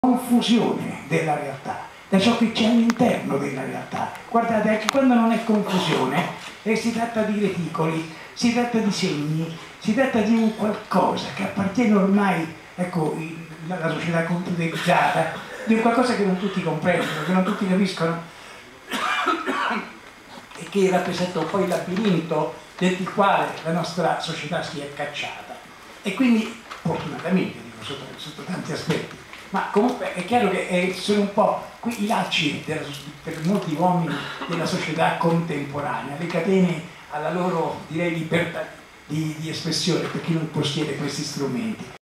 confusione della realtà, da ciò che c'è all'interno della realtà. Guardate, anche quando non è confusione, si tratta di reticoli, si tratta di segni, si tratta di un qualcosa che appartiene ormai, ecco, alla società computerizzata, di un qualcosa che non tutti comprendono, che non tutti capiscono e che rappresenta un po' il labirinto dentro il quale la nostra società si è cacciata. E quindi, fortunatamente, dico, sotto tanti aspetti, ma comunque è chiaro che sono un po' qui i lacci per molti uomini della società contemporanea, le catene alla loro, direi, libertà di espressione per chi non possiede questi strumenti.